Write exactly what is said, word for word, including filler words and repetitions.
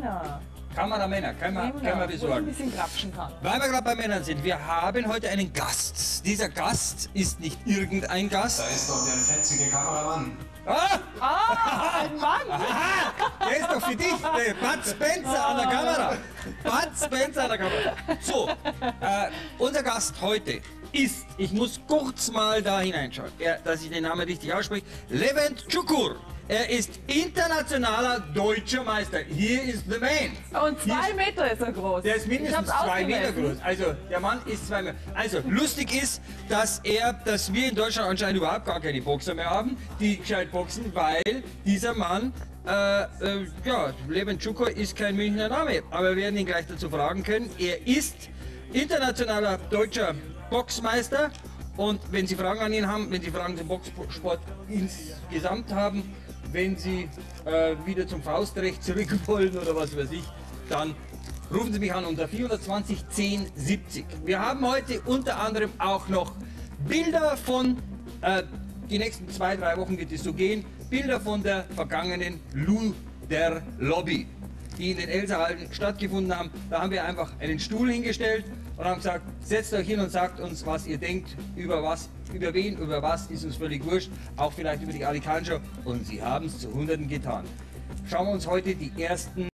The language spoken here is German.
Kameramänner. Kameramänner, können wir, Genau, können wir wo ich ein besorgen. bisschen grapschen kann. Weil wir gerade bei Männern sind, wir haben heute einen Gast. Dieser Gast ist nicht irgendein Gast. Da ist doch der fetzige Kameramann. Ah! Ah, ein Mann! Aha, der ist doch für dich, der Bud Spencer an der Kamera. Bud Spencer an der Kamera. So, äh, unser Gast heute ist, ich muss kurz mal da hineinschauen, er, dass ich den Namen richtig ausspreche, Levent Çukur. Er ist internationaler deutscher Meister. Hier ist the man. Und zwei Hier- Meter ist er groß. Der ist mindestens Ich hab's zwei Meter ausgemessen. groß. Also der Mann ist zwei Meter. Also lustig ist, dass er, dass wir in Deutschland anscheinend überhaupt gar keine Boxer mehr haben, die gescheit boxen, weil dieser Mann, äh, äh, ja, Levent Çukur ist kein Münchner Name, aber wir werden ihn gleich dazu fragen können. Er ist internationaler deutscher Boxmeister. Und wenn Sie Fragen an ihn haben, wenn Sie Fragen zum Boxsport insgesamt haben, wenn Sie äh, wieder zum Faustrecht zurück wollen oder was weiß ich, dann rufen Sie mich an unter vierhundertzwanzig zehn siebzig. Wir haben heute unter anderem auch noch Bilder von, äh, die nächsten zwei, drei Wochen wird es so gehen, Bilder von der vergangenen Luder Lobby, die in den Elsahallen stattgefunden haben. Da haben wir einfach einen Stuhl hingestellt und haben gesagt, setzt euch hin und sagt uns, was ihr denkt, über was, über wen, über was, ist uns völlig wurscht, auch vielleicht über die Ali Khan Show. Und sie haben es zu Hunderten getan. Schauen wir uns heute die ersten